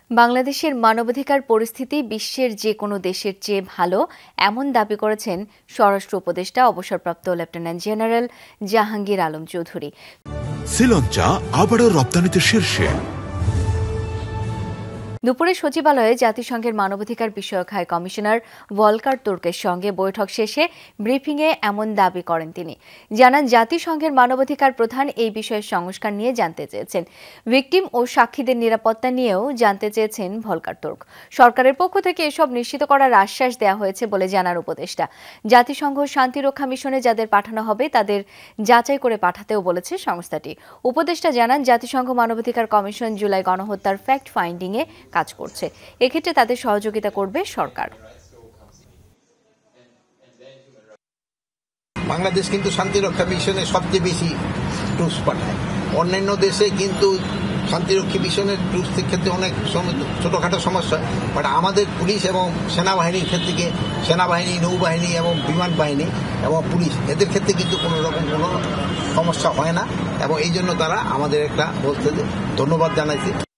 বাংলাদেশের মানবাধিকার পরিস্থিতি বিশ্বের যে কোনো দেশের চেয়ে ভালো এমন দাবি করেছেন স্বরাষ্ট্র উপদেষ্টা অবসরপ্রাপ্ত লেফটেন্যান্ট জেনারেল জাহাঙ্গীর আলম চৌধুরী। শ্রীলঙ্কা আবারও রপ্তানিতে শীর্ষে। দুপুরে সচিবালয়ে জাতিসংঘের মানবাধিকার বিষয়ক হাই কমিশনার ভলকার তুর্কের সঙ্গে বৈঠক শেষে ব্রিফিংয়ে এমন দাবি করেন তিনি। জানান, জাতিসংঘের মানবাধিকার প্রধান এই বিষয়ে সংস্কার নিয়ে জানতে চেয়েছেন। ভিকটিম ও সাক্ষীদের নিরাপত্তা নিয়েও জানতে চেয়েছেন ভলকার তুর্ক। সরকারের পক্ষ থেকে এসব নিশ্চিত করার আশ্বাস দেওয়া হয়েছে বলে জানান উপদেষ্টা। জাতিসংঘ শান্তিরক্ষা মিশনে যাদের পাঠানো হবে তাদের যাচাই করে পাঠাতেও বলেছে সংস্থাটি। উপদেষ্টা জানান, জাতিসংঘ মানবাধিকার কমিশন জুলাই গণহত্যার ফ্যাক্ট ফাইন্ডিংয়ে কাজ করছে। এক্ষেত্রে তাদের সহযোগিতা করবে সরকার। বাংলাদেশ কিন্তু শান্তিরক্ষা মিশনে সবচেয়ে বেশি ট্রুপস পাঠায়। অন্যান্য দেশে কিন্তু শান্তিরক্ষী মিশনের ট্রুপসের ক্ষেত্রে অনেক ছোটখাটো সমস্যা, বাট আমাদের পুলিশ এবং সেনাবাহিনীর ক্ষেত্রে সেনাবাহিনী, নৌবাহিনী এবং বিমান বাহিনী এবং পুলিশ এদের ক্ষেত্রে কিন্তু কোনো রকম কোনো সমস্যা হয় না, এবং এই জন্য তারা আমাদের একটা বলতে ধন্যবাদ জানাইছে।